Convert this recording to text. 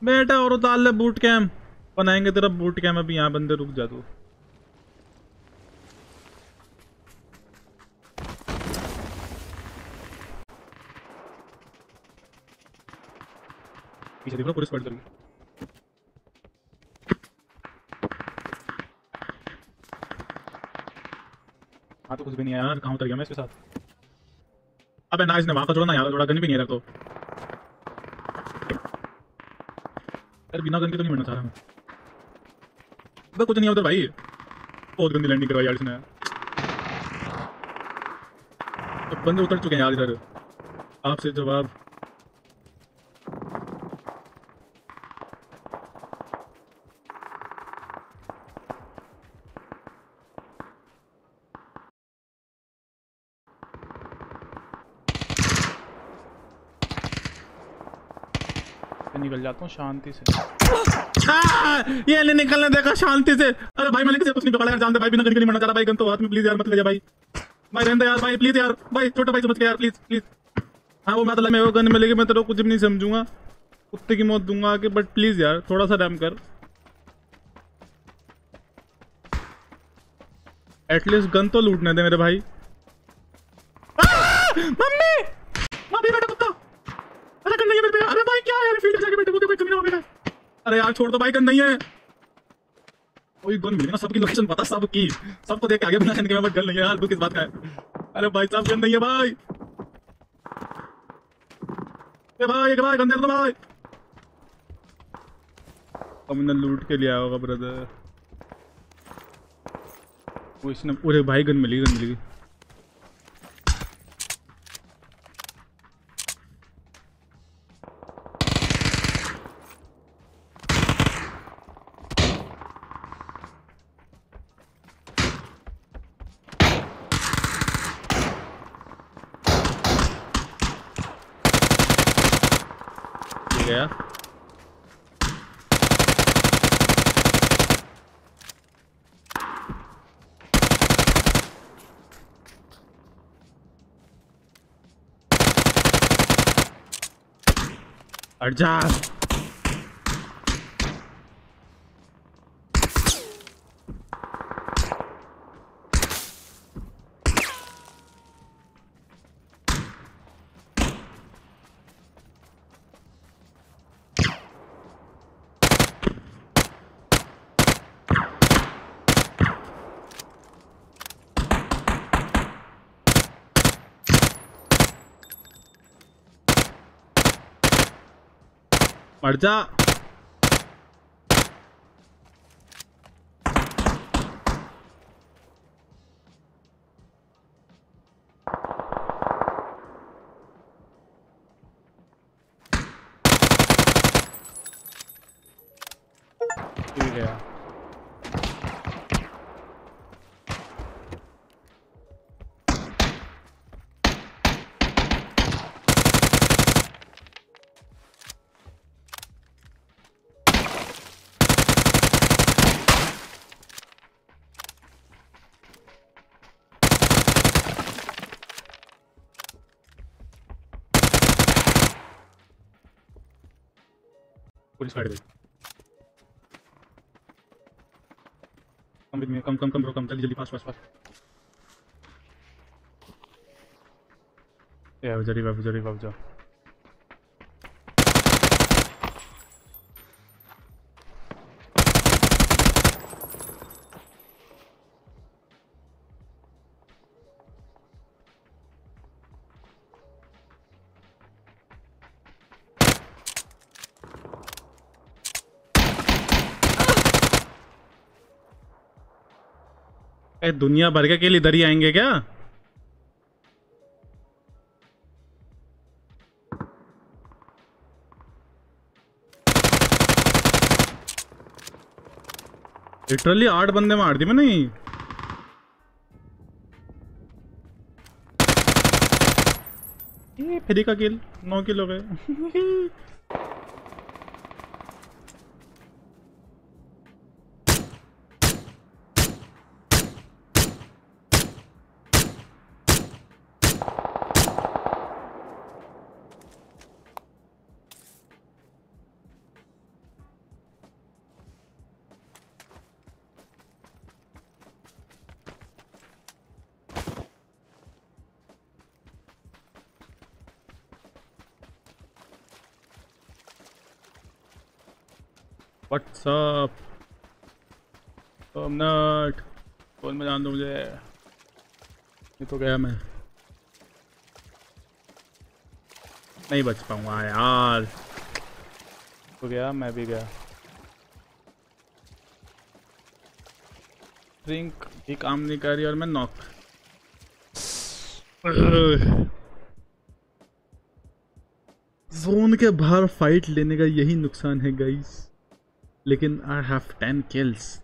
बेटा और उतार ले बूट कैम्प बनाएंगे तेरा बूट कैम्प। अभी यहाँ बंदे रुक जा तू। पीछे देखो पुलिस पड़ जाएगी। हाँ तो कुछ भी नहीं है यार, कहाँ उतर गया मैं इसके साथ। अबे ना इसने वहां पर छोड़ा ना यार, थोड़ा गन भी नहीं है तो यार, बिना गन के तो नहीं मरना चाह रहा मैं। अबे कुछ नहीं है उधर भाई, बहुत गंदी लैंडिंग करवाई यार इसने। तो बंदे उतर चुके हैं यार इधर, आपसे जवाब। निकल जाता हूँ शांति से। ये नहीं निकलने देखा शांति से। अरे भाई मैंने किसी कुछ नहीं पकड़ा यार, जानते भाई बिना गन के नहीं मरना चाह रहा भाई। गन तो हाथ में प्लीज यार मत ले जा भाई। भाई रहने दे यार भाई, प्लीज यार भाई, छोटा भाई समझ के यार, प्लीज प्लीज। हाँ वो मैं तो मेरे को गन मिलेगी मैं तेरे को कुछ भी नहीं समझूंगा, कुत्ते की मौत दूंगा आके, बट प्लीज यार थोड़ा सा रैम कर। एटलीस्ट गन तो लूटने दे मेरे भाई। मम्मी मम्मी बेटा कुत्ता, अरे गन नहीं है मेरे पे। अरे भाई क्या है यार, फील्ड में जाके बैठे हो भाई, कमीना हो गया। अरे यार छोड़ दो भाई, गन नहीं है। कोई गन मिलेगा ना, सबकी लोकेशन पता, सबकी, सबको देख के आगे बिना के, गन नहीं है यार, तू किस बात का है। अरे भाई साहब गन नहीं है भाई। ए भाई गन दे दो भाई। हमने लूट के लिया होगा ब्रदर। वो इसने पूरे भाई गन मिली, गन मिली। गया हट जा। मर जा। ठीक है पुलिस फाइट गई। Come with me, come come come bro, come जल्दी जल्दी, फास्ट फास्ट फास्ट। ए जरी बाबू जा। दुनिया भर के लिए इधर ही आएंगे क्या? लिटरली 8 बंदे मार दिए मैंने। ये फ्री का किल, 9 किल हो गए। व्हाट्सअप नट फोन में जान दो मुझे, ये तो गया, मैं नहीं बच पाऊंगा यार, तो गया, मैं भी गया। ड्रिंक भी काम नहीं कर रही और मैं नॉक। जोन के बाहर फाइट लेने का यही नुकसान है गाइस, लेकिन आई हैव 10 किल्स।